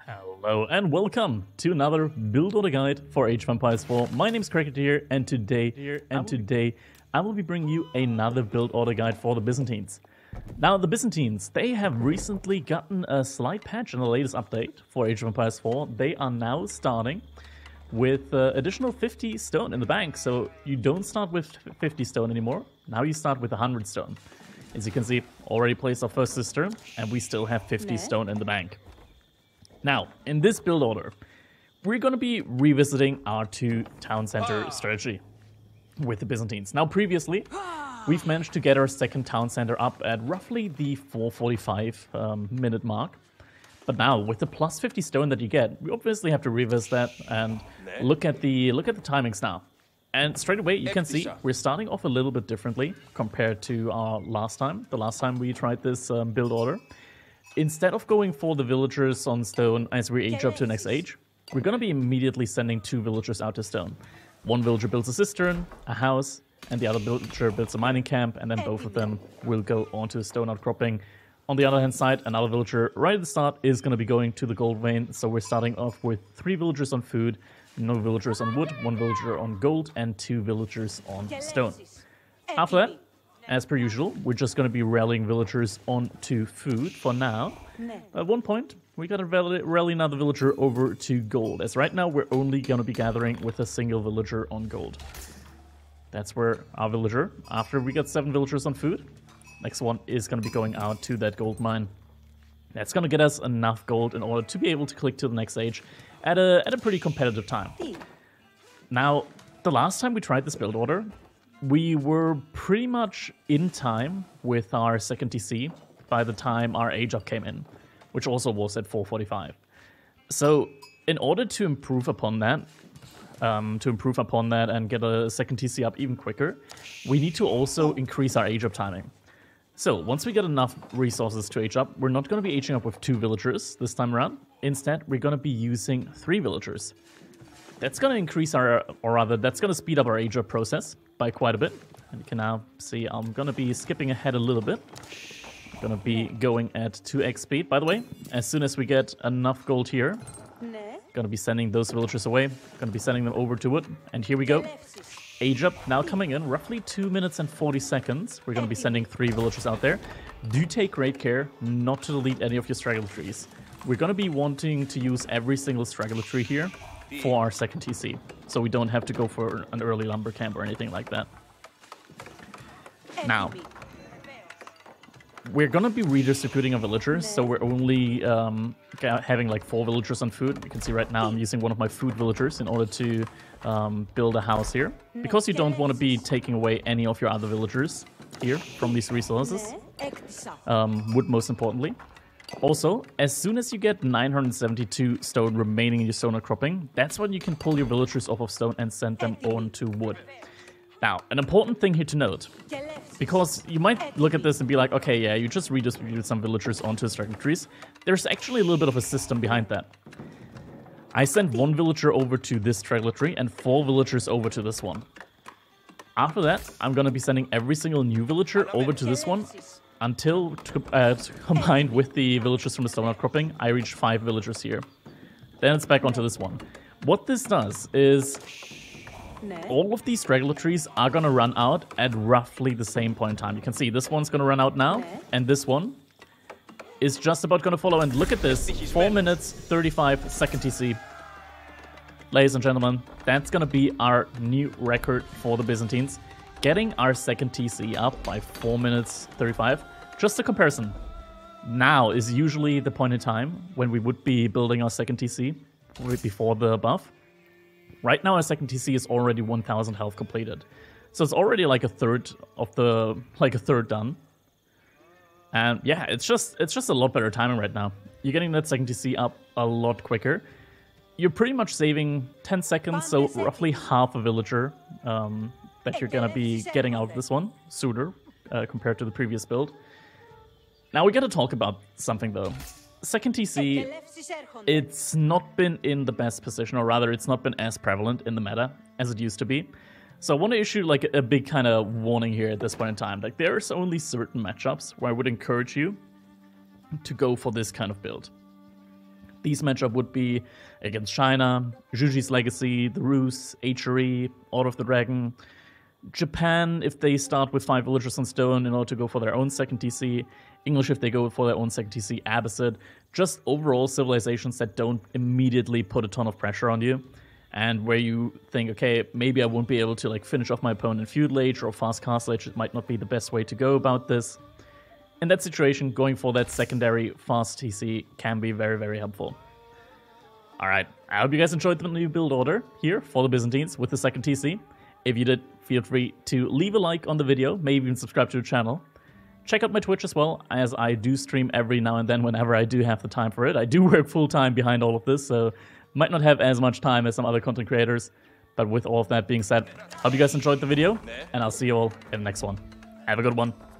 Hello and welcome to another build order guide for Age of Empires 4. My name is Cricket here, and today I will be bringing you another build order guide for the Byzantines. Now, the Byzantines, they have recently gotten a slight patch in the latest update for Age of Empires 4. They are now starting with additional 50 stone in the bank, so you don't start with 50 stone anymore. Now you start with 100 stone. As you can see, already placed our first cistern, and we still have 50 stone in the bank. Now, in this build order, we're going to be revisiting our two town center strategy with the Byzantines. Now, previously, we've managed to get our second town center up at roughly the 445 minute mark. But now, with the plus 50 stone that you get, we obviously have to revisit that and look at the timings now. And straight away, you can see we're starting off a little bit differently compared to our last time. The last time we tried this build order. Instead of going for the villagers on stone as we age up to the next age, we're going to be immediately sending two villagers out to stone. One villager builds a cistern, a house, and the other villager builds a mining camp, and then both of them will go onto the stone outcropping. On the other hand side, another villager right at the start is going to be going to the gold vein, so we're starting off with 3 villagers on food, no villagers on wood, 1 villager on gold, and 2 villagers on stone. After that, as per usual, we're just going to be rallying villagers onto food for now. At one point, we got to rally another villager over to gold, as right now we're only going to be gathering with a single villager on gold. That's where our villager, after we got 7 villagers on food, next one is going to be going out to that gold mine. That's going to get us enough gold in order to be able to click to the next stage at a pretty competitive time. Now, the last time we tried this build order, we were pretty much in time with our second TC by the time our age up came in, which also was at 445. So in order to improve upon that, and get a second TC up even quicker, we need to also increase our age up timing. So once we get enough resources to age up, we're not going to be aging up with 2 villagers this time around. Instead, we're going to be using 3 villagers. That's going to increase our, or rather, that's going to speed up our age up process by quite a bit. And you can now see I'm going to be skipping ahead a little bit. I'm going to be going at 2x speed. By the way, as soon as we get enough gold here, going to be sending those villagers away. Going to be sending them over to wood. And here we go. Age up now coming in roughly 2 minutes and 40 seconds. We're going to be sending 3 villagers out there. Do take great care not to delete any of your straggler trees. We're going to be wanting to use every single straggler tree here for our second TC, so we don't have to go for an early lumber camp or anything like that. Now, we're gonna be redistributing our villagers, so we're only having like 4 villagers on food. You can see right now I'm using one of my food villagers in order to build a house here, because you don't want to be taking away any of your other villagers here from these resources. Wood most importantly. Also, as soon as you get 972 stone remaining in your stone outcropping, that's when you can pull your villagers off of stone and send them on to wood. Now, an important thing here to note, because you might look at this and be like, okay, yeah, you just redistributed some villagers onto straggler trees. There's actually a little bit of a system behind that. I sent 1 villager over to this straggler tree and 4 villagers over to this one. After that, I'm going to be sending every single new villager over to this one, until combined with the villagers from the stone outcropping, I reach 5 villagers here. Then it's back onto this one. What this does is all of these straggler trees are going to run out at roughly the same point in time. You can see this one's going to run out now, and this one is just about going to follow. And look at this, 4 minutes, 35 second TC. Ladies and gentlemen, that's going to be our new record for the Byzantines. Getting our second TC up by 4 minutes 35. Just a comparison. Now is usually the point in time when we would be building our second TC before the buff. Right now our second TC is already 1000 health completed. So it's already like a third done. And yeah, it's just a lot better timing right now. You're getting that second TC up a lot quicker. You're pretty much saving 10 seconds, so roughly half a villager that you're going to be getting out of this one sooner compared to the previous build. Now we got to talk about something though. Second TC, it's not been in the best position, or rather it's not been as prevalent in the meta as it used to be. So I want to issue like a big kind of warning here at this point in time. Like there's only certain matchups where I would encourage you to go for this kind of build. These matchup would be against China, Zhuji's Legacy, the Rus, HRE, Order of the Dragon, Japan if they start with 5 Villagers on Stone in order to go for their own second TC, English if they go for their own second TC, Abbasid, just overall civilizations that don't immediately put a ton of pressure on you, and where you think, okay, maybe I won't be able to like finish off my opponent in Feudal Age or Fast Castle Age, it might not be the best way to go about this. In that situation, going for that secondary fast TC can be very, very helpful. Alright, I hope you guys enjoyed the new build order here for the Byzantines with the second TC. If you did, feel free to leave a like on the video, maybe even subscribe to the channel. Check out my Twitch as well, as I do stream every now and then whenever I do have the time for it. I do work full-time behind all of this, so might not have as much time as some other content creators. But with all of that being said, hope you guys enjoyed the video, and I'll see you all in the next one. Have a good one.